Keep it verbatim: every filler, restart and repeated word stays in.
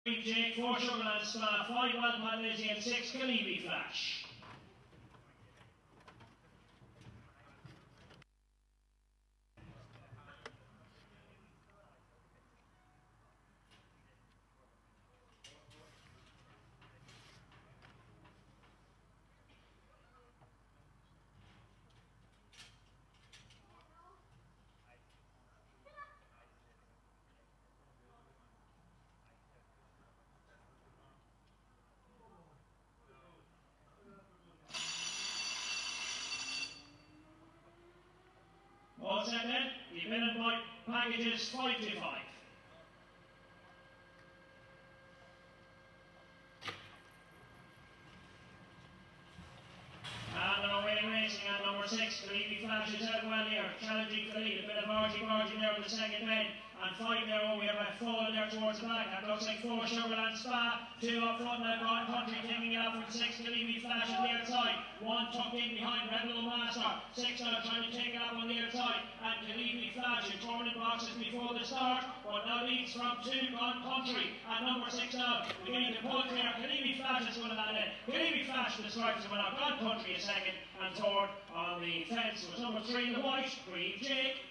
Jake, four Sugarland Spa, five Wild Padlizzy and six Kalibi Flash. All set then, the men and white packages five to five. And they're away racing at number six, Kalibi Flash is out well here, challenging for the lead, a bit of margin margin there with the second men, and five there, oh we have a fall there towards the back, that looks like four Sugarland Spa, two up front now, Gone Country taking it up with six Kalibi Flash on the outside, one tucked in behind Rebel Master, six now trying to take it up on the outside, and Kalibi Flash in tournament boxes before the start, but now leads from two Gone Country, and number six now, beginning to pull clear, Kalibi Flash is one of that in, Kalibi Flash the stripes are winner, Gone Country a second, and third on the fence was number three, the white, Green Jake.